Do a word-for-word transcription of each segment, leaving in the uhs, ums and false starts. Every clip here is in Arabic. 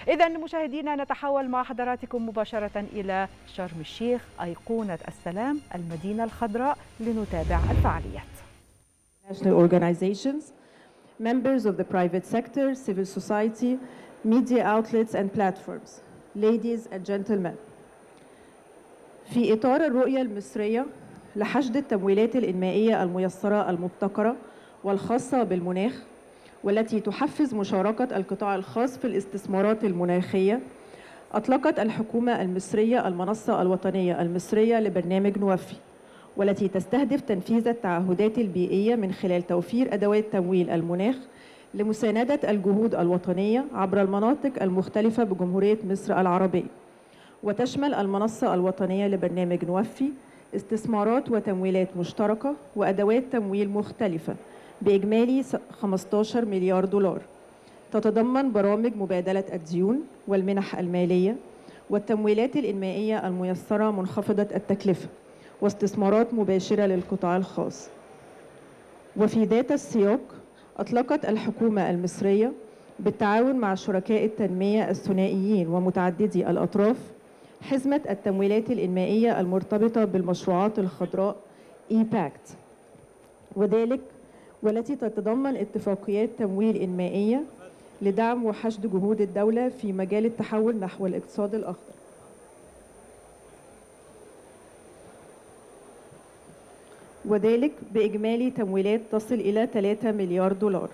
إذا مشاهدينا نتحول مع حضراتكم مباشرة إلى شرم الشيخ أيقونة السلام المدينة الخضراء لنتابع الفعاليات. National organizations, members of the private sector, civil society, media outlets and platforms. Ladies and gentlemen. في إطار الرؤية المصرية لحشد التمويلات الإنمائية الميسرة المبتكرة والخاصة بالمناخ والتي تحفز مشاركة القطاع الخاص في الاستثمارات المناخية، أطلقت الحكومة المصرية المنصة الوطنية المصرية لبرنامج نوفي، والتي تستهدف تنفيذ التعهدات البيئية من خلال توفير أدوات تمويل المناخ لمساندة الجهود الوطنية عبر المناطق المختلفة بجمهورية مصر العربية. وتشمل المنصة الوطنية لبرنامج نوفي استثمارات وتمويلات مشتركة وأدوات تمويل مختلفة بإجمالي خمسة عشر مليار دولار، تتضمن برامج مبادلة الديون والمنح المالية والتمويلات الإنمائية الميسرة منخفضة التكلفة واستثمارات مباشرة للقطاع الخاص. وفي ذات السياق أطلقت الحكومة المصرية بالتعاون مع شركاء التنمية الثنائيين ومتعددي الأطراف حزمة التمويلات الإنمائية المرتبطة بالمشروعات الخضراء إي باكت، وذلك والتي تتضمن اتفاقيات تمويل إنمائية لدعم وحشد جهود الدولة في مجال التحول نحو الاقتصاد الأخضر. وذلك بإجمالي تمويلات تصل إلى ثلاثة مليار دولار.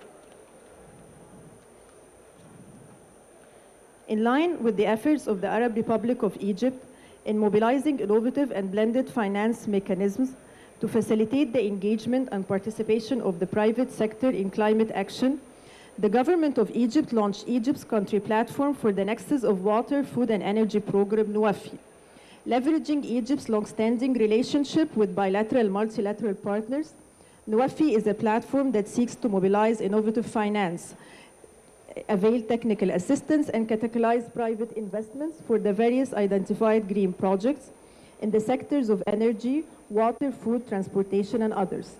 In line with the efforts of the Arab Republic of Egypt in mobilizing innovative and blended finance mechanisms to facilitate the engagement and participation of the private sector in climate action, the government of Egypt launched Egypt's country platform for the Nexus of Water, Food and Energy Program, NUAFI. Leveraging Egypt's long-standing relationship with bilateral multilateral partners, NUAFI is a platform that seeks to mobilize innovative finance, avail technical assistance, and catalyze private investments for the various identified green projects in the sectors of energy, water, food, transportation, and others.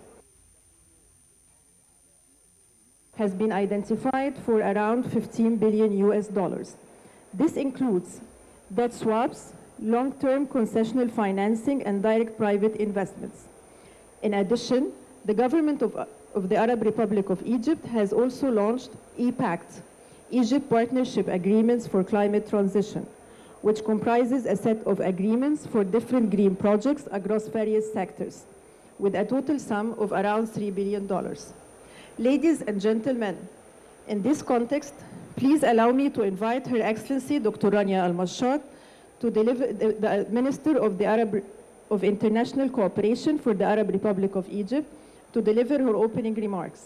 Has been identified for around fifteen billion U S dollars. This includes debt swaps, long-term concessional financing, and direct private investments. In addition, the government of, of the Arab Republic of Egypt has also launched E PACT, Egypt Partnership Agreements for Climate Transition, which comprises a set of agreements for different green projects across various sectors, with a total sum of around three billion dollars. Ladies and gentlemen, in this context, please allow me to invite Her Excellency Doctor Rania Al-Mashad, to deliver the, the Minister of the Arab of International Cooperation for the Arab Republic of Egypt, to deliver her opening remarks.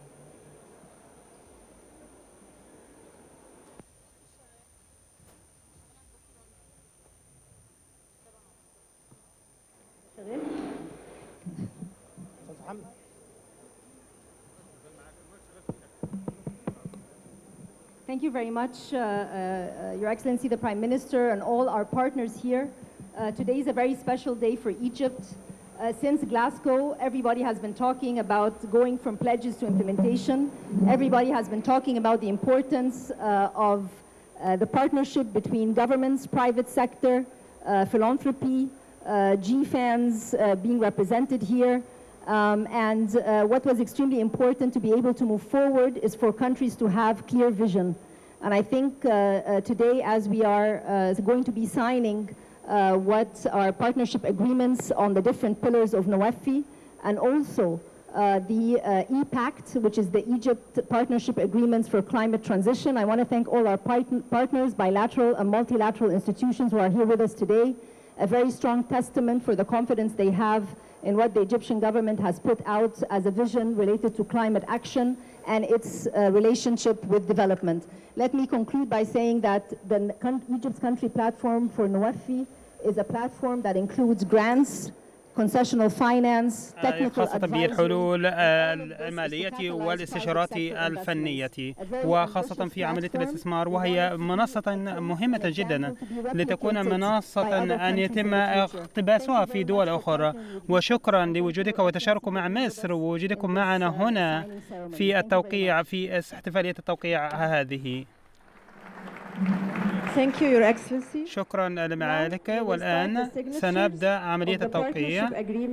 Thank you very much, uh, uh, Your Excellency, the Prime Minister, and all our partners here. Uh, today is a very special day for Egypt. Uh, since Glasgow, everybody has been talking about going from pledges to implementation. Everybody has been talking about the importance uh, of uh, the partnership between governments, private sector, uh, philanthropy, uh, G FANs uh, being represented here. Um, and uh, what was extremely important to be able to move forward is for countries to have clear vision. And I think uh, uh, today, as we are uh, going to be signing uh, what are partnership agreements on the different pillars of NOAFI, and also uh, the uh, E PACT, which is the Egypt Partnership Agreements for Climate Transition. I want to thank all our part partners, bilateral and multilateral institutions who are here with us today. A very strong testament for the confidence they have in what the Egyptian government has put out as a vision related to climate action and its uh, relationship with development. Let me conclude by saying that the Egypt's country platform for NOAFI is a platform that includes grants, concessional finance, technical خاصة بالحلول المالية والاستشارات الفنية وخاصة في عملية الاستثمار، وهي منصة مهمة جدا لتكون منصة أن يتم اقتباسها في دول أخرى. وشكرا لوجودك وتشارككم مع مصر ووجودكم معنا هنا في التوقيع في احتفالية التوقيع هذه. Thank you, Your Excellency. شكرا لمعاليك. والآن سنبدأ عملية التوقيع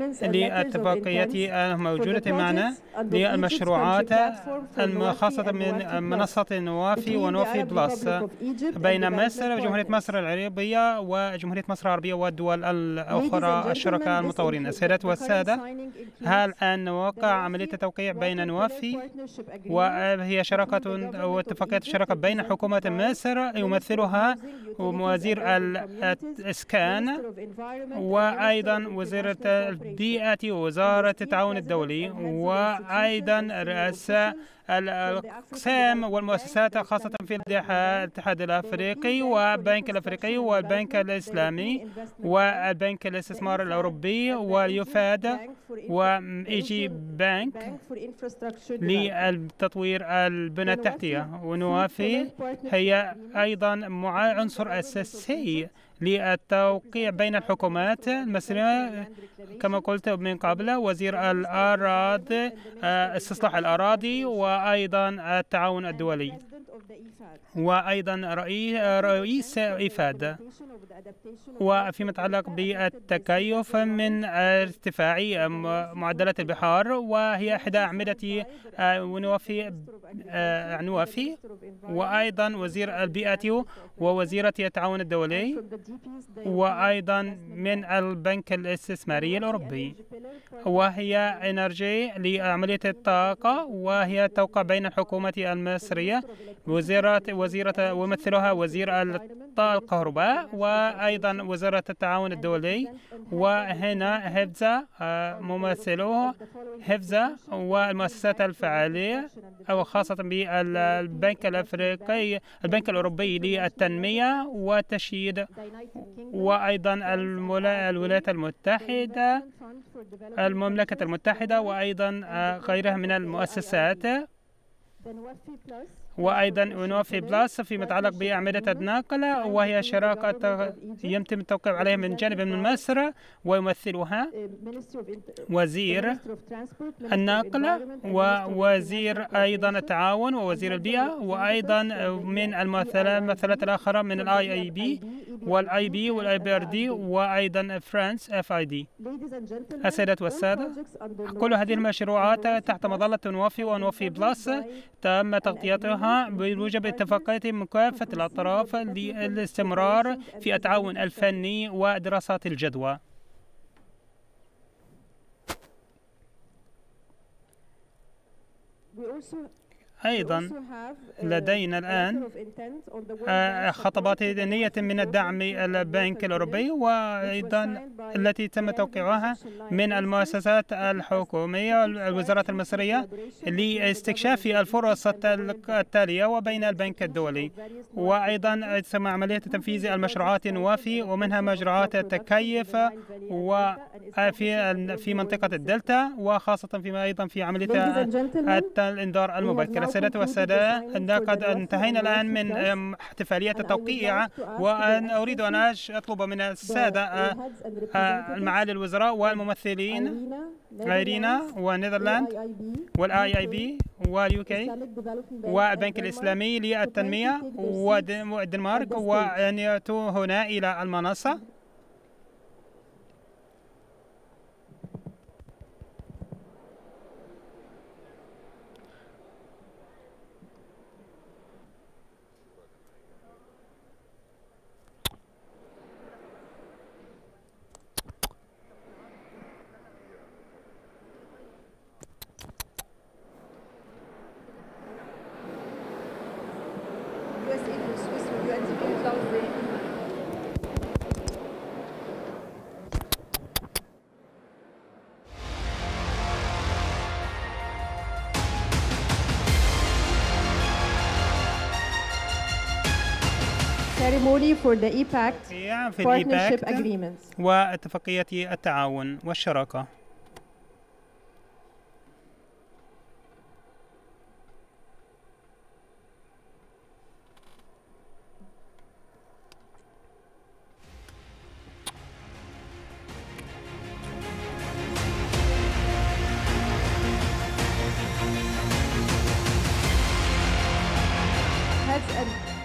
للاتفاقية الموجودة معنا للمشروعات الخاصة من منصة نوافي ونوافي بلس بين مصر وجمهورية مصر العربية وجمهورية مصر العربية والدول الأخرى الشركاء المطورين. السيدات والسادة، هل الآن نوقع عملية التوقيع بين نوافي، وهي شراكة واتفاقية شراكة بين حكومة مصر يمثلها وزير الإسكان وأيضا وزارة البيئة ووزارة التعاون الدولي وأيضا رؤساء الأقسام والمؤسسات خاصة في الاتحاد الأفريقي والبنك الأفريقي والبنك الإسلامي والبنك الاستثمار الأوروبي واليوفاد وإيجي بنك للتطوير البنى التحتية. ونوافي هي أيضا عنصر أساسي للتوقيع بين الحكومات المصرية كما قلت من قبل، وزير الأراضي استصلاح الأراضي وأيضا التعاون الدولي وأيضا رئيس إيفاد. وفيما يتعلق بالتكيف من ارتفاع معدلات البحار، وهي إحدى أعمدة نوافي نوافي وأيضا وزير البيئة ووزيرة التعاون الدولي وأيضا من البنك الاستثماري الأوروبي، وهي إنرجي لعملية الطاقة، وهي توقع بين الحكومة المصرية وزيرة وزيرة ومثلها وزير الكهرباء وأيضا وزارة التعاون الدولي، وهنا حفظة ممثله حفظة والمؤسسات الفعالية أو خاصة بالبنك الأفريقي البنك الأوروبي للتنمية والتشييد، وأيضا الولايات المتحدة المملكة المتحدة وأيضا غيرها من المؤسسات، وأيضا نوافي بلس فيما يتعلق بأعمدة النقل، وهي شراكة يتم التوقيع عليها من جانب من مصر ويمثلها وزير النقل ووزير أيضا التعاون ووزير البيئة، وأيضا من الممثلات الآخرة من الاي اي بي والاي بي والاي بي ار دي وأيضا فرانس اف اي دي. السيدات والسادة، كل هذه المشروعات تحت مظلة نوافي ونوافي بلس تم تغطيتها بموجب اتفاقيات من كافة الأطراف للاستمرار في التعاون الفني ودراسات الجدوى. أيضا لدينا الآن خطابات نية من الدعم البنك الأوروبي وأيضا التي تم توقيعها من المؤسسات الحكومية والوزارات المصرية لاستكشاف الفرص التالية وبين البنك الدولي، وأيضا تم عملية تنفيذ المشروعات نوافي ومنها مشروعات التكيف وفي في منطقة الدلتا، وخاصة فيما أيضا في عملية الإنذار المبكر. سيداتي والسادة، قد انتهينا الآن من احتفالية التوقيع، وأن أريد أن أطلب من السادة معالي الوزراء والممثلين إيرينا ونيذرلاند والآي آي بي واليوكي والبنك الإسلامي للتنمية والدنمارك وأن يأتوا هنا إلى المنصة. ceremony for the E PACT في partnership agreements واتفاقية التعاون والشراكة.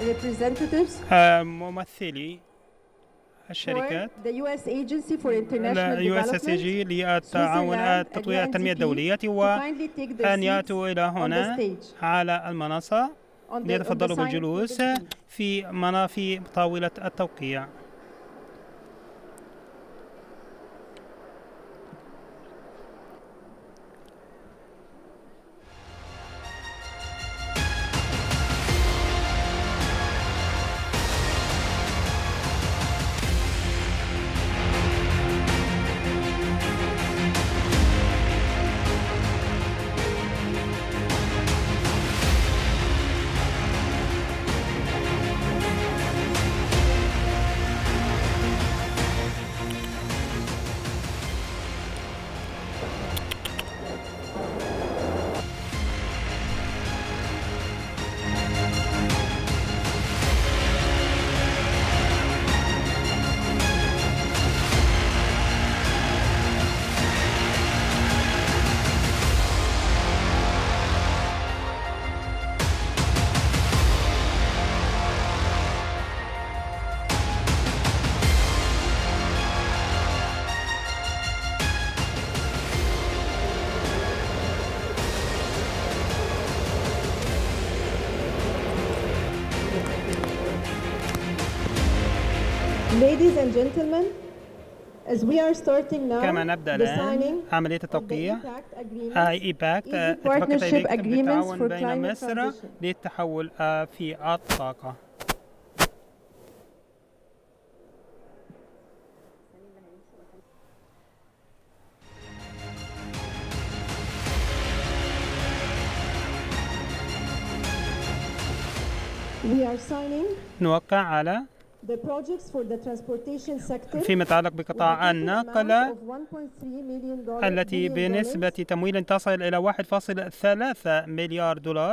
representatives ممثلي الشركات for the U S Agency for International يو اس اس جي للتعاون التطوير التنمية الدولية وأن يأتوا إلى هنا على المنصة ليتفضلوا بالجلوس في منافي طاولة التوقيع. Ladies and gentlemen, as we are starting now كما نبدأ الآن عملية التوقيع اي باكت اتفاقية التعاون بين مصر للتحول في الطاقة. We are signing نوقع على the projects for the transportation sector فيما يتعلق بقطاع النقل التي بنسبة تمويل تصل إلى واحد فاصلة ثلاثة مليار دولار.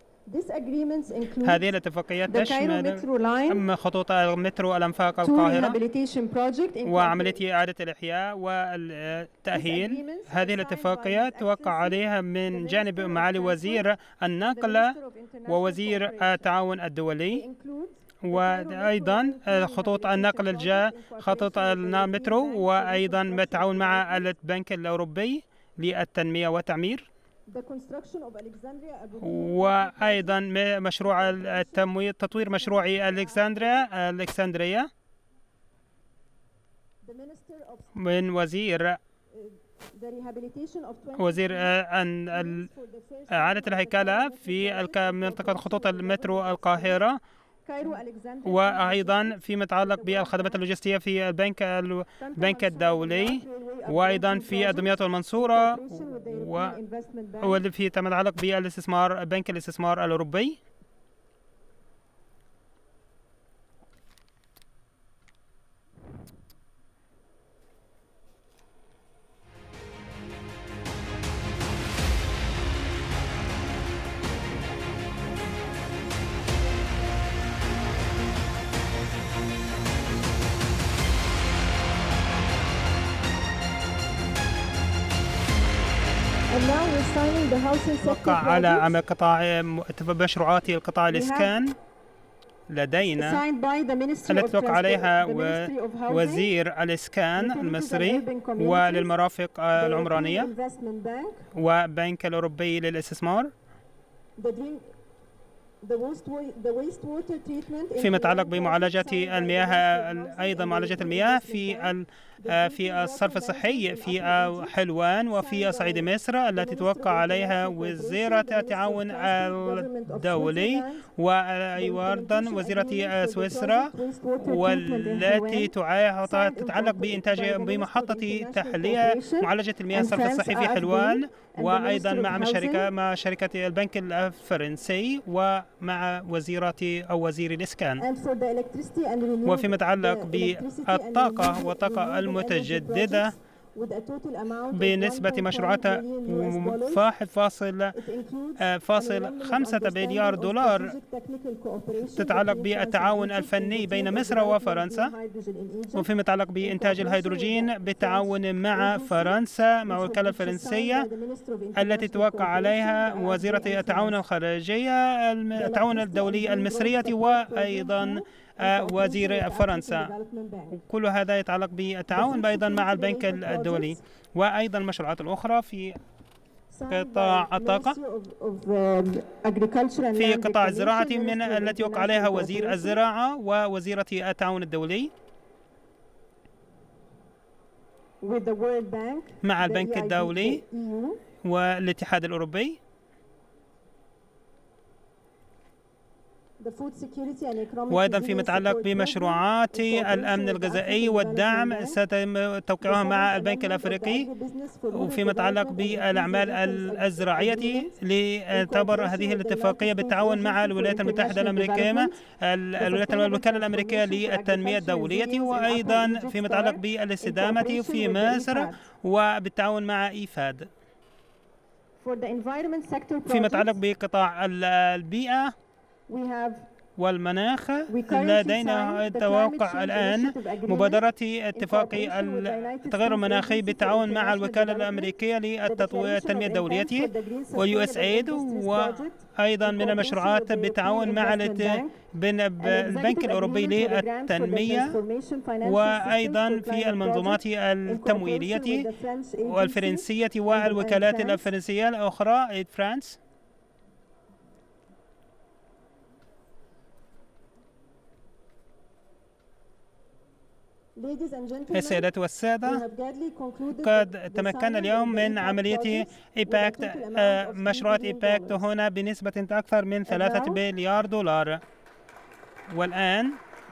هذه الاتفاقيات تشمل خطوط المترو الأنفاق القاهرة وعملية إعادة الإحياء والتأهيل. هذه الاتفاقيات توقع عليها من جانب معالي وزير النقل ووزير التعاون الدولي، وأيضا خطوط النقل الجاء خطوط المترو، وأيضا بالتعاون مع البنك الأوروبي للتنمية والتعمير، وأيضا مشروع التمويل تطوير مشروع ألكسندريا ألكسندريا من وزير وزير إعادة الهيكلة في منطقة خطوط المترو القاهرة، وأيضا فيما يتعلق بالخدمات اللوجستية في البنك البنك الدولي، وأيضا في دمياط والمنصورة، واللي في فيما يتعلق بالاستثمار بنك الاستثمار الأوروبي. وقع على عمل قطاع مشروعات القطاع الإسكان لدينا التي توقع عليها وزير الإسكان المصري وللمرافق العمرانية وبنك الأوروبي للاستثمار. فيما يتعلق بمعالجة المياه، أيضا معالجة المياه في في الصرف الصحي في حلوان وفي صعيد مصر التي توقع عليها وزيرة التعاون الدولي، وأيضا وزيرة سويسرا، والتي تتعلق بإنتاج بمحطة تحلية معالجة المياه الصرف الصحي في حلوان، وأيضا مع شركة مع شركة البنك الفرنسي ومع وزيرة أو وزير الإسكان. وفيما يتعلق بالطاقة والطاقة المتجددة بنسبة مشروعات واحد فاصل خمسة مليار دولار تتعلق بالتعاون الفني بين مصر وفرنسا، وفيما يتعلق بإنتاج الهيدروجين بالتعاون مع فرنسا مع الوكالة الفرنسية التي توقع عليها وزيرة التعاون الخارجية التعاون الدولي المصرية وأيضا وزير فرنسا. كل هذا يتعلق بالتعاون أيضا مع البنك الدولي، وأيضا المشروعات الأخرى في قطاع الطاقة في قطاع الزراعة من التي وقع عليها وزير الزراعة ووزيرة التعاون الدولي مع البنك الدولي والاتحاد الأوروبي. وأيضا فيما يتعلق بمشروعات الأمن الغذائي والدعم سيتم توقيعها مع البنك الأفريقي، وفيما يتعلق بالأعمال الزراعية لتعتبر هذه الاتفاقية بالتعاون مع الولايات المتحدة الأمريكية الولايات الوكالة الأمريكية للتنمية الدولية، وأيضا فيما يتعلق بالاستدامة في مصر وبالتعاون مع إيفاد. فيما يتعلق بقطاع البيئة والمناخ لدينا توقع الآن مبادرة اتفاق التغير المناخي بالتعاون مع الوكالة الأمريكية للتنمية الدولية ويو اس ايد، وأيضا من المشروعات بالتعاون مع البنك الأوروبي للتنمية، وأيضا في المنظومات التمويلية والفرنسية والوكالات الفرنسية الأخرى ايد فرانس. السيدات والسادة، قد تمكنا اليوم من عملية إيباكت مشروعات إيباكت هنا بنسبة أكثر من ثلاثة مليار دولار. والآن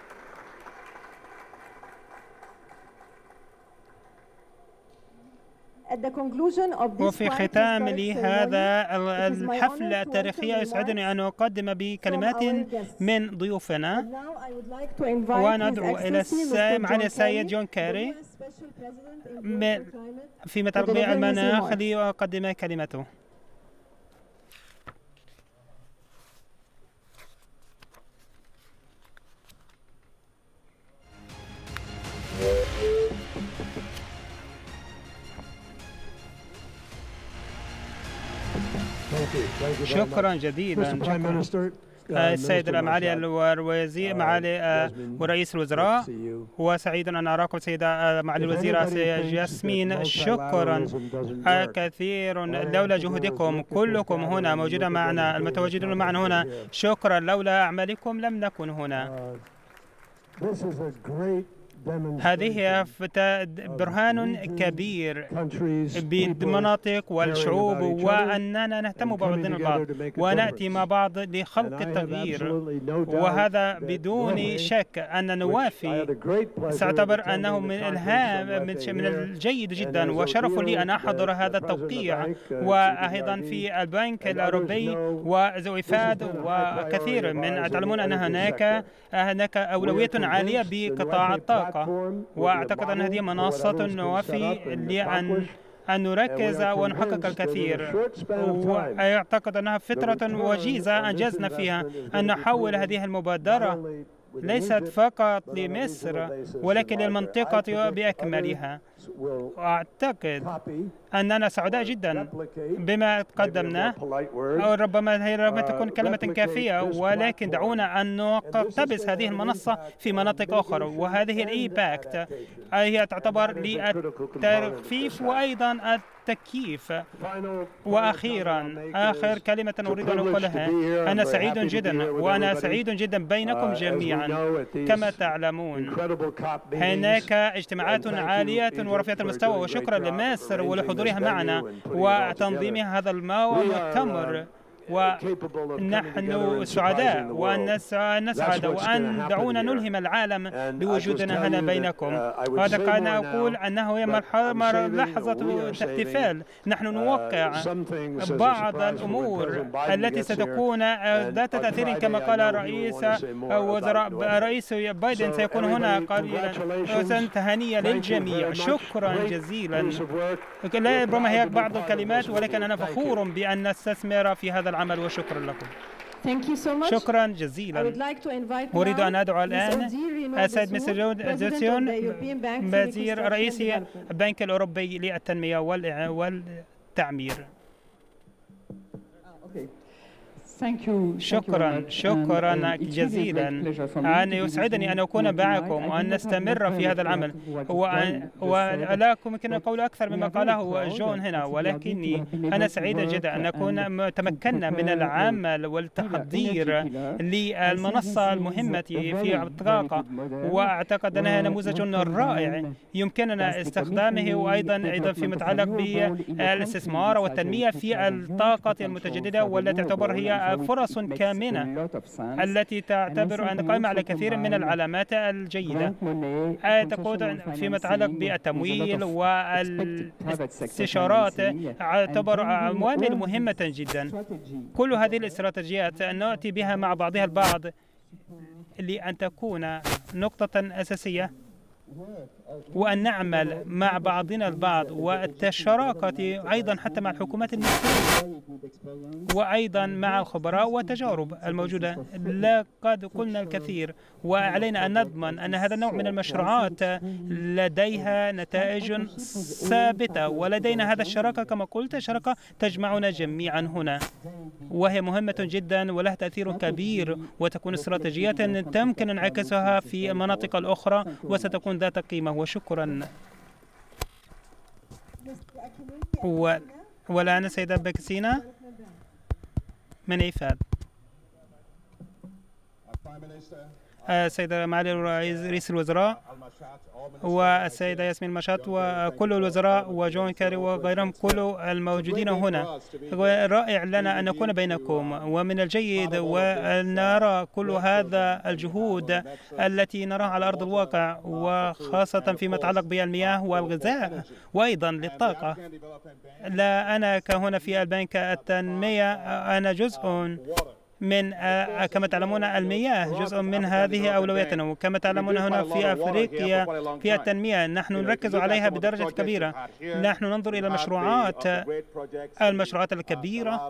وفي ختام لهذا الحفل التاريخي يسعدني أن أقدم بكلمات من ضيوفنا، وندعو إلى معالي السيد جون كيري في يتعلق بالمناخ ليقدم كلمته. شكرا جديدا. السيد المعالي الوزير معالي ورئيس الوزراء، وسعيد أن أراكم سيدة معالي الوزيرة ياسمين. شكرا كثير لولا جهدكم كلكم هنا موجودة معنا المتواجدون معنا هنا، شكرا لولا أعمالكم لم نكن هنا. هذه برهان كبير بالمناطق والشعوب وأننا نهتم بعضنا البعض ونأتي مع بعض لخلق التغيير، وهذا بدون شك أن نوافي. سأعتبر أنه من الهام من الجيد جدا وشرف لي أن أحضر هذا التوقيع، وأيضا في البنك الأوروبي وزويفاد وكثير من تعلمون أن هناك هناك أولوية عالية بقطاع الطاقة، وأعتقد أن هذه منصة نوافي لأن أن نركز ونحقق الكثير، وأعتقد أنها فترة وجيزة أنجزنا فيها أن نحول هذه المبادرة ليست فقط لمصر ولكن للمنطقة بأكملها. وأعتقد أننا سعداء جدا بما قدمنا، أو ربما هي ربما تكون كلمة كافية، ولكن دعونا أن نقتبس هذه المنصة في مناطق أخرى، وهذه الإيباكت هي تعتبر للتخفيف وأيضا التكييف. وأخيرا آخر كلمة أريد أن أقولها، أنا سعيد جدا وأنا سعيد جدا بينكم جميعا. كما تعلمون هناك اجتماعات عالية ورفيعة المستوى، وشكرا لمصر ولحضورها معنا وتنظيمها هذا المؤتمر ونحن سعداء وأن نسعد وأن دعونا نلهم العالم بوجودنا هنا بينكم. هذا كان أقول أنه هي لحظة احتفال. نحن نوقع بعض الأمور التي ستكون ذات تأثير كما قال رئيس وزراء رئيس بايدن سيكون هنا قليلا. تهانية للجميع. شكرا جزيلا. لا ربما هي بعض الكلمات ولكن أنا فخور بأن نستثمر في هذا العمل وشكرا لكم. Thank you so much. شكرا جزيلا. أريد أن أدعو الآن السيد مستر جود زوتيون وزير رئيس البنك الأوروبي للتنمية والتعمير. شكرا شكرا جزيلا. أنا يسعدني أن أكون معكم وأن نستمر في هذا العمل. ولا يمكن القول أكثر مما قاله جون هنا، ولكني أنا سعيدة جدا أن نكون تمكنا من العمل والتحضير للمنصة المهمة في الطاقة، وأعتقد أنها نموذج رائع يمكننا استخدامه، وأيضا أيضا فيما يتعلق بالاستثمار والتنمية في الطاقة المتجددة، والتي تعتبر هي فرص كامنة التي تعتبر أن قائمة على كثير من العلامات الجيدة. تقود فيما يتعلق بالتمويل والاستشارات تعتبر عوامل مهمة جدا. كل هذه الاستراتيجيات نأتي بها مع بعضها البعض لأن تكون نقطة أساسية، وأن نعمل مع بعضنا البعض والشراكة أيضا حتى مع الحكومات المحلية وأيضا مع الخبراء والتجارب الموجودة. لقد قلنا الكثير، وعلينا أن نضمن أن هذا النوع من المشروعات لديها نتائج ثابتة، ولدينا هذا الشراكة كما قلت، شراكة تجمعنا جميعا هنا، وهي مهمة جدا ولها تأثير كبير، وتكون استراتيجيات تمكن انعكاسها في المناطق الأخرى وستكون ذات قيمة. وشكرا. و... والآن السيدة بكسينا من إيفاد. السيدة معالي رئيس الوزراء والسيدة ياسمين مشات وكل الوزراء وجون كاري وغيرهم كل الموجودين هنا. رائع لنا أن نكون بينكم، ومن الجيد وأن نرى كل هذا الجهود التي نراها على أرض الواقع، وخاصة فيما يتعلق بالمياه والغذاء وأيضا للطاقة. لا أنا كهنا في البنك التنمية أنا جزء من كما تعلمون المياه جزء من هذه أولوياتنا، وكما تعلمون هنا في أفريقيا في التنمية نحن نركز عليها بدرجة كبيرة. نحن ننظر إلى المشروعات المشروعات الكبيرة،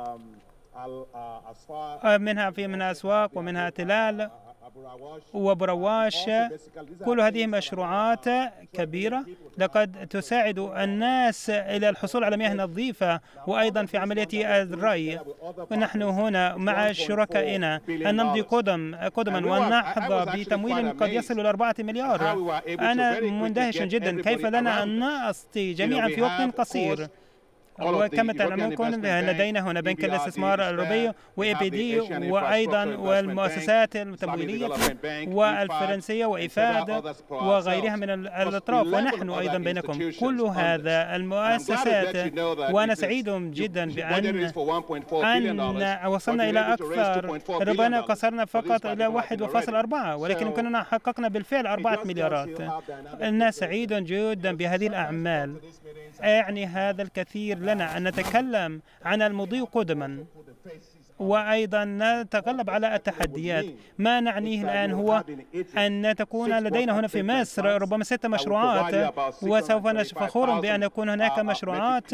منها في منها أسواق ومنها تلال وبرواش. كل هذه مشروعات كبيرة لقد تساعد الناس إلى الحصول على مياه نظيفة، وأيضا في عملية الري. ونحن هنا مع شركائنا أن نمضي قدم قدما ونحظى بتمويل قد يصل إلى أربعة مليار. أنا مندهش جدا كيف لنا أن نسطي جميعا في وقت قصير. وكما تعلمون لدينا هنا بنك الاستثمار الأوروبي وإي بي دي وأيضا والمؤسسات التمويلية والفرنسية وإيفاد وغيرها من الأطراف، ونحن أيضا بينكم كل هذا المؤسسات. وأنا سعيد جدا بأن أن وصلنا إلى أكثر، ربما قصرنا فقط إلى واحد فاصلة أربعة، ولكن كنا حققنا بالفعل أربعة مليارات. أنا سعيد جدا بهذه الأعمال. يعني هذا الكثير لنا أن نتكلم عن المضي قدما، وأيضا نتغلب على التحديات. ما نعنيه الآن هو أن تكون لدينا هنا في مصر ربما ست مشروعات، وسوف نفخر بأن يكون هناك مشروعات،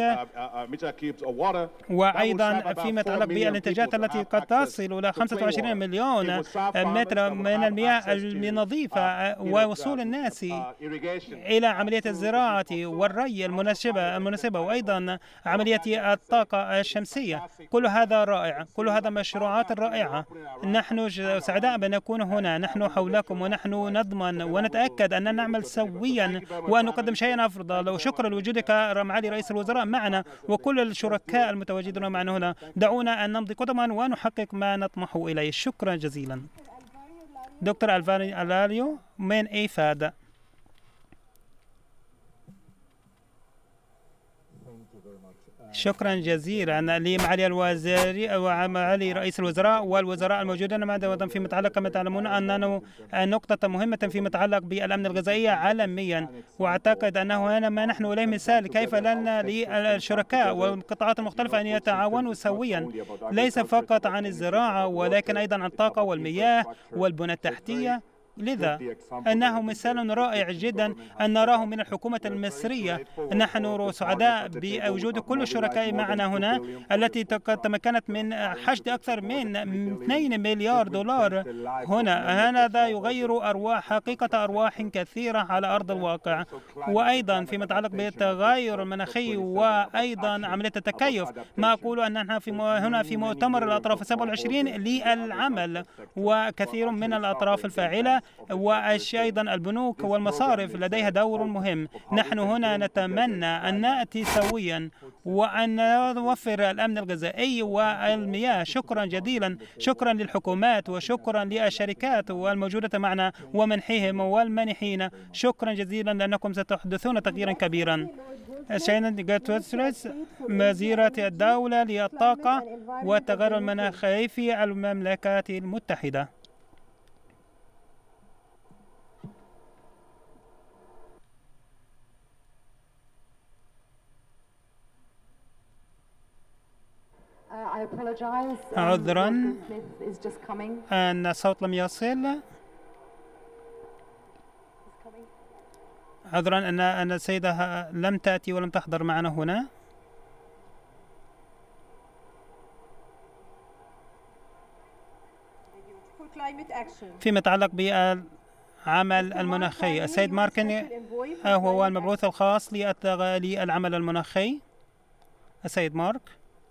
وأيضا فيما يتعلق بالإنتاجات التي قد تصل إلى خمسة وعشرين مليون متر من المياه النظيفة، ووصول الناس إلى عملية الزراعة والري المناسبة المناسبة وأيضا عملية الطاقة الشمسية. كل هذا رائع، كل هذا مشروعات رائعة. نحن سعداء بأن نكون هنا، نحن حولكم، ونحن نضمن ونتأكد أن نعمل سويا وأن نقدم شيئا أفضل. وشكرا لوجودك معالي رئيس الوزراء معنا وكل الشركاء المتواجدون معنا هنا. دعونا أن نمضي قدما ونحقق ما نطمح إليه. شكرا جزيلا. دكتور ألفاريو من إيفاد. شكرا جزيلا لمعالي الوزير ومعالي رئيس الوزراء والوزراء الموجودين معنا. فيما يتعلق كما تعلمون أننا نقطة مهمة فيما يتعلق بالأمن الغذائي عالميا، وأعتقد أنه هنا ما نحن إليه مثال كيف لنا للشركاء والقطاعات المختلفة أن يتعاونوا سويا، ليس فقط عن الزراعة ولكن أيضا عن الطاقة والمياه والبنى التحتية. لذا أنه مثال رائع جدا أن نراه من الحكومة المصرية. نحن سعداء بوجود كل الشركاء معنا هنا التي تمكنت من حشد أكثر من اثنين مليار دولار هنا. هذا يغير أرواح حقيقة أرواح كثيرة على أرض الواقع. وأيضا فيما يتعلق بالتغير المناخي وأيضا عملية التكيف، ما أقول أن نحن في هنا في مؤتمر الأطراف السبعة والعشرين للعمل، وكثير من الأطراف الفاعلة وأيضا البنوك والمصارف لديها دور مهم. نحن هنا نتمنى أن نأتي سويا وأن نوفر الأمن الغذائي والمياه. شكرا جزيلا، شكرا للحكومات وشكرا للشركات والموجودة معنا ومنحهم والمانحين. شكرا جزيلا لأنكم ستحدثون تغييرا كبيرا. شاينا جاتوسرس وزيرة الدولة للطاقة والتغير المناخي في المملكة المتحدة. عذرا أن الصوت لم يصل. عذرا أن أن السيدة لم تأتي ولم تحضر معنا هنا. فيما يتعلق بالعمل المناخي، السيد ماركن هو المبعوث الخاص للعمل المناخي. السيد مارك.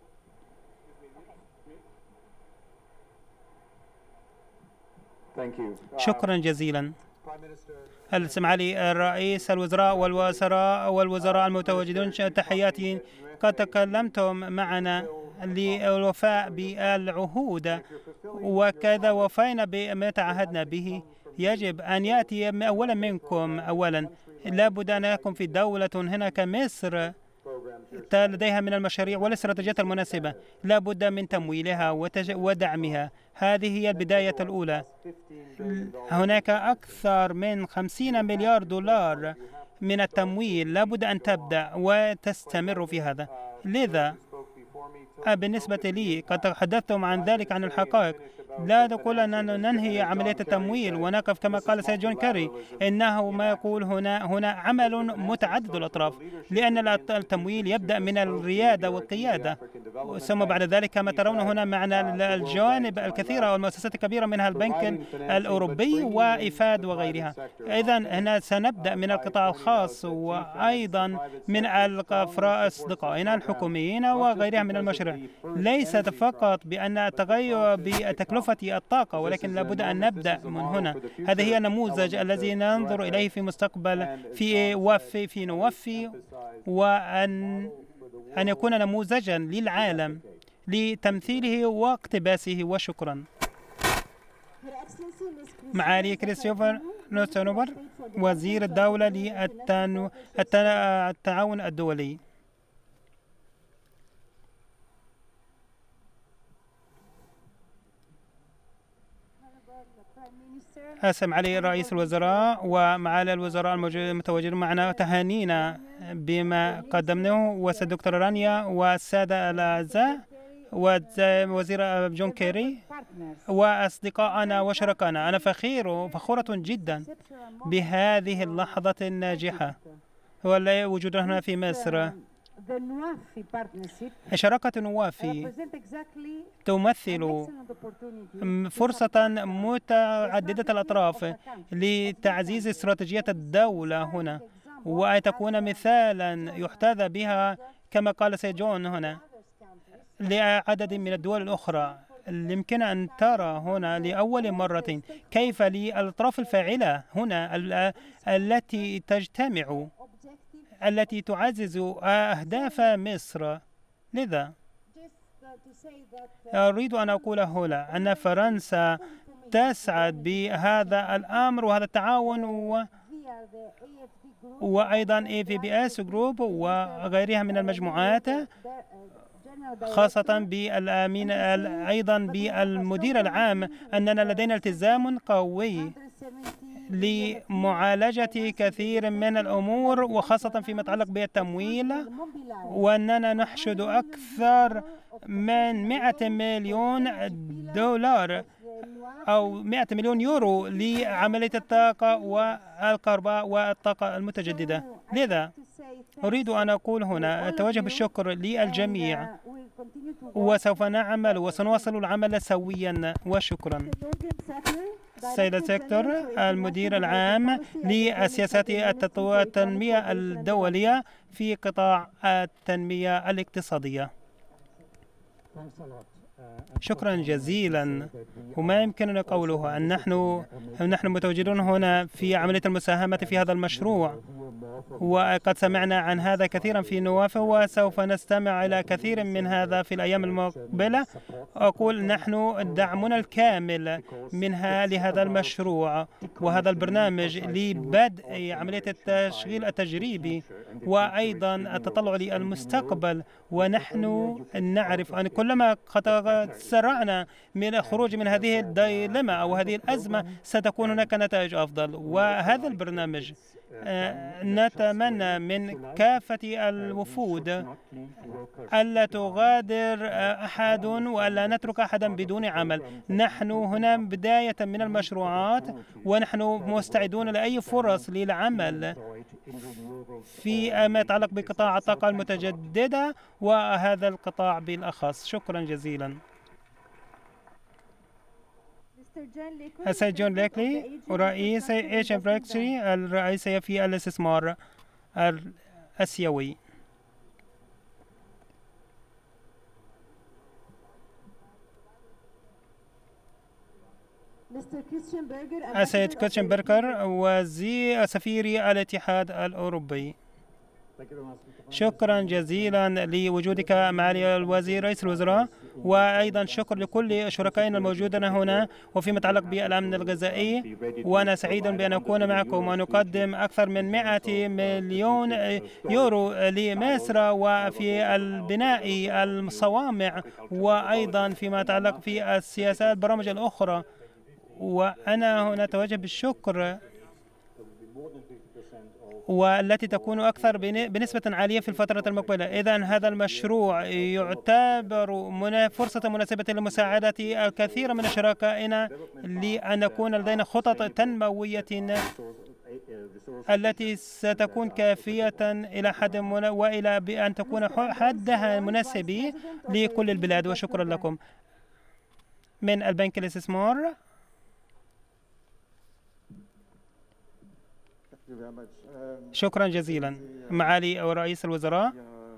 شكرا جزيلا. معالي الرئيس الوزراء والوزراء والوزراء المتواجدون، تحياتي. قد تكلمتم معنا للوفاء بالعهود وكذا وفينا بما تعهدنا به. يجب أن يأتي أولا منكم. أولا لابد أن يكون في دولة هنا كمصر لديها من المشاريع والاستراتيجيات المناسبة، لا بد من تمويلها ودعمها. هذه هي البداية الأولى. هناك أكثر من خمسين مليار دولار من التمويل، لا بد أن تبدأ وتستمر في هذا. لذا بالنسبة لي قد تحدثتم عن ذلك عن الحقائق. لا تقول أننا ننهي عملية التمويل ونقف كما قال سيد جون كيري، إنه ما يقول هنا هنا عمل متعدد الأطراف، لأن التمويل يبدأ من الريادة والقيادة، ثم بعد ذلك كما ترون هنا معنا الجوانب الكثيرة والمؤسسات الكبيرة منها البنك الأوروبي وإفاد وغيرها. إذا هنا سنبدأ من القطاع الخاص وأيضا من أصدقائنا الحكوميين وغيرها من المشاريع. ليست فقط بأن التغير بتكلفة الطاقة، ولكن لابد أن نبدأ من هنا. هذا هي النموذج الذي ننظر إليه في مستقبل في وفي في نوفي، وأن أن يكون نموذجا للعالم لتمثيله واقتباسه. وشكرا. معالي كريستوفر نوستنوبر وزير الدولة للتعاون الدولي. أسمع علي رئيس الوزراء ومعالي الوزراء المتواجدين معنا، تهانينا بما قدمناه، والسيد دكتور رانيا والسادة الأعزاء ووزير جون كيري وأصدقائنا وشركائنا. أنا فخير فخورة جدا بهذه اللحظة الناجحة ووجودنا هنا في مصر. شراكة نوافي تمثل فرصة متعددة الأطراف لتعزيز استراتيجية الدولة هنا، وتكون مثالا يحتذى بها كما قال سيد جون هنا لعدد من الدول الأخرى. يمكن أن ترى هنا لأول مرة كيف للأطراف الفاعلة هنا التي تجتمع التي تعزز أهداف مصر. لذا أريد أن أقول هنا أن فرنسا تسعد بهذا الأمر وهذا التعاون وأيضا إيه في بي إس جروب وغيرها من المجموعات، خاصة بالأمين أيضا بالمدير العام، أننا لدينا التزام قوي لمعالجة كثير من الأمور وخاصة فيما يتعلق بالتمويل، وأننا نحشد أكثر من مئة مليون دولار أو مئة مليون يورو لعملية الطاقة والكهرباء والطاقة المتجددة. لذا أريد أن أقول هنا أتوجه بالشكر للجميع، وسوف نعمل وسنواصل العمل سويا، وشكرا. السيد سيكتور المدير العام لسياسات التنمية الدولية في قطاع التنمية الاقتصادية. شكرا جزيلا. وما يمكننا قوله أن نحن نحن متواجدون هنا في عملية المساهمة في هذا المشروع، وقد سمعنا عن هذا كثيرا في نوافه، وسوف نستمع إلى كثير من هذا في الأيام المقبلة. أقول نحن دعمنا الكامل منها لهذا المشروع وهذا البرنامج لبدء عملية التشغيل التجريبي وأيضا التطلع للمستقبل. ونحن نعرف أن كلما تسرعنا من الخروج من هذه الديلما أو هذه الأزمة ستكون هناك نتائج أفضل. وهذا البرنامج نتمنى من كافة الوفود ألا تغادر أحد وألا نترك أحدا بدون عمل. نحن هنا بداية من المشروعات، ونحن مستعدون لأي فرص للعمل في ما يتعلق بقطاع الطاقة المتجددة وهذا القطاع بالأخص. شكرا جزيلا. السيد جون ليكلي رئيس إيش إف ريكسري الرئيسية في الاستثمار الآسيوي. السيد كريستيان بيركر وزير سفير الاتحاد الأوروبي. شكرا جزيلا لوجودك معالي الوزير رئيس الوزراء، وأيضا شكر لكل شركائنا الموجودين هنا وفيما يتعلق بالأمن الغذائي. وأنا سعيد بأن أكون معكم ونقدم أكثر من مئة مليون يورو لمصر وفي البناء الصوامع وأيضا فيما يتعلق في السياسات البرامج الأخرى. وأنا هنا أتوجه بالشكر والتي تكون أكثر بنسبة عالية في الفترة المقبلة. إذن هذا المشروع يعتبر فرصة مناسبة لمساعدة الكثير من شركائنا لأن نكون لدينا خطط تنموية التي ستكون كافية إلى حد من وإلى بأن تكون حدها مناسب لكل البلاد. وشكرا لكم. من البنك الاستثمار شكرا جزيلا معالي رئيس الوزراء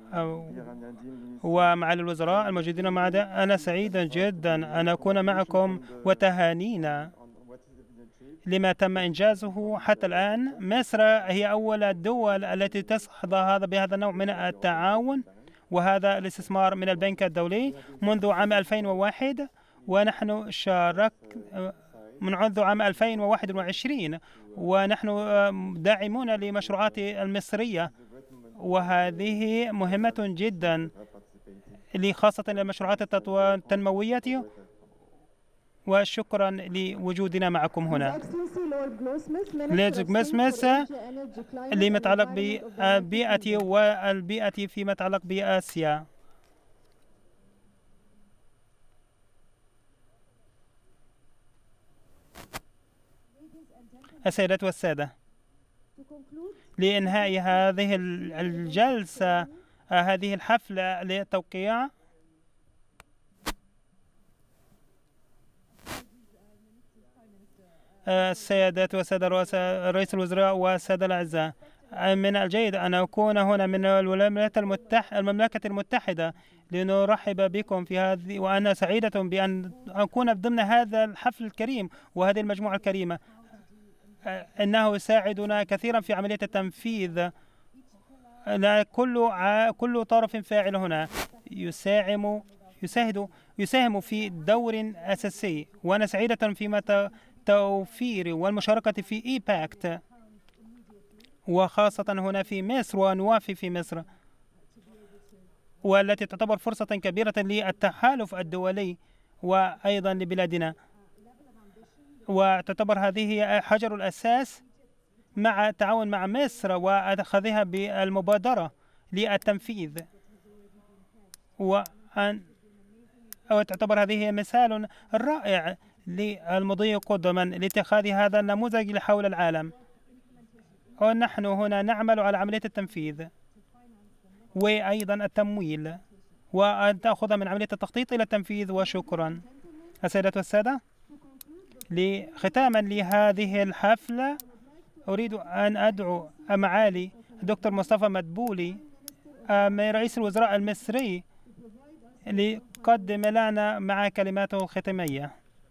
ومعالي الوزراء الموجودين معنا. أنا سعيد جدا أن أكون معكم وتهانينا لما تم إنجازه حتى الآن. مصر هي أول الدول التي تحظى هذا بهذا النوع من التعاون وهذا الاستثمار من البنك الدولي منذ عام ألفين وواحد، ونحن شارك منذ عام ألفين وواحد وعشرين، ونحن داعمون لمشروعات المصرية، وهذه مهمة جدا خاصة للمشروعات التنموية. وشكرا لوجودنا معكم هنا. ليد جمسمس لما يتعلق بالبيئة والبيئة فيما يتعلق بآسيا. السيدات والسادة، لإنهاء هذه الجلسة هذه الحفلة للتوقيع السيدات والسادة رئيس الوزراء والسادة الأعزاء، من الجيد أن أكون هنا من الولايات المتحدة المملكة المتحدة لنرحب بكم في هذه، وأنا سعيدة بأن أكون ضمن هذا الحفل الكريم وهذه المجموعة الكريمة. إنه يساعدنا كثيرا في عملية التنفيذ. كل كل طرف فاعل هنا يساهم يساعد يساهم في دور أساسي، وأنا سعيدة فيما توفير والمشاركة في إيباكت وخاصة هنا في مصر ونوافي في مصر، والتي تعتبر فرصة كبيرة للتحالف الدولي وأيضا لبلادنا، وتعتبر هذه حجر الأساس مع التعاون مع مصر وأخذها بالمبادرة للتنفيذ، وأن وتعتبر هذه مثال رائع للمضي قدما لاتخاذ هذا النموذج حول العالم. ونحن هنا نعمل على عملية التنفيذ وأيضا التمويل، وأن تأخذ من عملية التخطيط إلى التنفيذ. وشكرا السيدات والسادة. ختاما لهذه الحفلة أريد أن أدعو معالي الدكتور مصطفى مدبولي رئيس الوزراء المصري ليقدم لنا مع كلماته الختامية.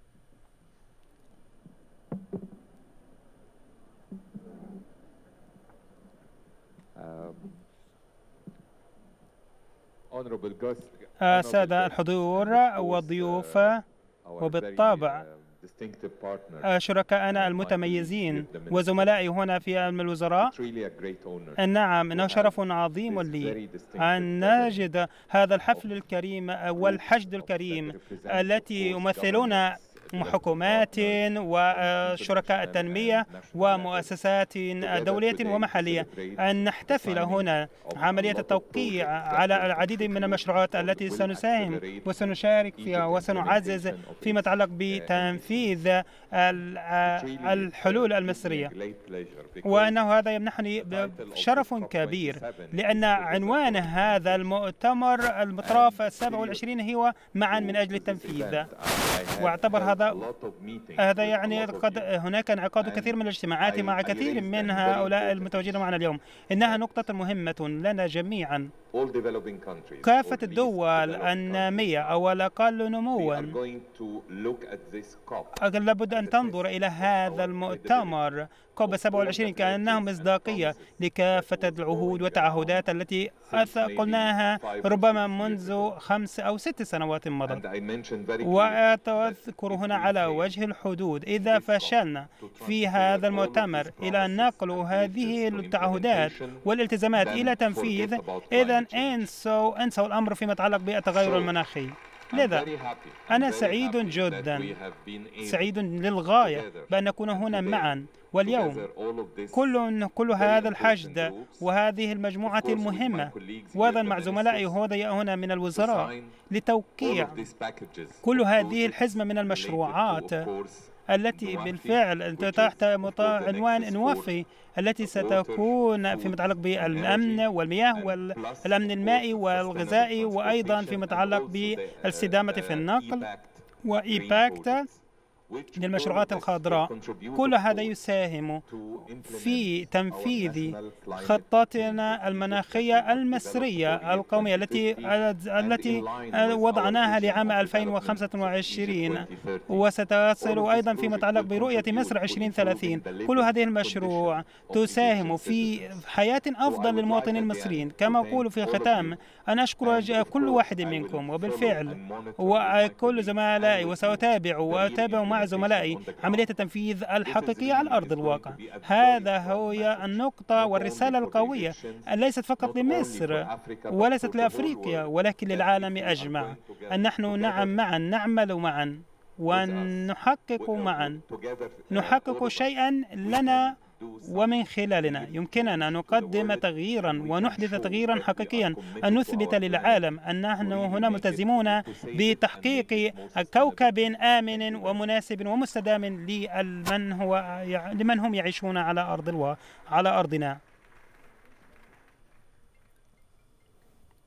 السادة الحضور والضيوف، وبالطبع شركائنا المتميزين وزملائي هنا في الوزراء، نعم إنه شرف عظيم لي أن نجد هذا الحفل الكريم والحشد الكريم التي يمثلون حكومات وشركاء التنمية ومؤسسات دولية ومحلية، أن نحتفل هنا عملية التوقيع على العديد من المشروعات التي سنساهم وسنشارك فيها وسنعزز فيما يتعلق بتنفيذ الحلول المصرية. وأنه هذا يمنحني شرف كبير، لأن عنوان هذا المؤتمر المطراف السابع والعشرين هو معا من أجل التنفيذ. واعتبر هذا هذا يعني قد هناك انعقاد كثير من الاجتماعات مع كثير من هؤلاء المتواجدين معنا اليوم. إنها نقطة مهمة لنا جميعا. كافة الدول النامية أو الأقل نموا لابد أن تنظر إلى هذا المؤتمر كوب سبعة وعشرين كأنه مصداقية لكافة العهود والتعهدات التي قلناها ربما منذ خمس أو ست سنوات مضت. وأذكر هنا على وجه الحدود، إذا فشلنا في هذا المؤتمر إلى نقل هذه التعهدات والالتزامات إلى تنفيذ، إذا انسوا انسوا الأمر فيما يتعلق بالتغير المناخي. لذا أنا سعيد جدا سعيد للغاية بأن نكون هنا معا، واليوم كل كل هذا الحشد وهذه المجموعة المهمة، وأيضا مع زملائي هنا من الوزراء لتوقيع كل هذه الحزمة من المشروعات التي بالفعل تحت عنوان نوفي، التي ستكون فيما يتعلق بالأمن والمياه والأمن المائي والغذائي، وأيضا فيما يتعلق بالاستدامة في النقل وإيباكت للمشروعات الخضراء. كل هذا يساهم في تنفيذ خطتنا المناخية المصرية القومية التي التي وضعناها لعام ألفين وخمسة وعشرين، وستصل أيضا فيما يتعلق برؤية مصر ألفين وثلاثين. كل هذه المشروع تساهم في حياة أفضل للمواطنين المصريين. كما أقول في الختام، أنا أشكر كل واحد منكم، وبالفعل وكل زملائي، وسأتابع وأتابع مع زملائي عملية التنفيذ الحقيقية على أرض الواقع. هذا هو النقطة والرسالة القوية، ليست فقط لمصر وليست لأفريقيا ولكن للعالم أجمع، أن نحن نعم معا نعمل معا ونحقق معا نحقق شيئا لنا ومن خلالنا يمكننا أن نقدم تغييرا ونحدث تغييرا حقيقيا، أن نثبت للعالم أن نحن هنا ملتزمون بتحقيق كوكب آمن ومناسب ومستدام لمن هو لمن هم يعيشون على أرض الوا... على أرضنا.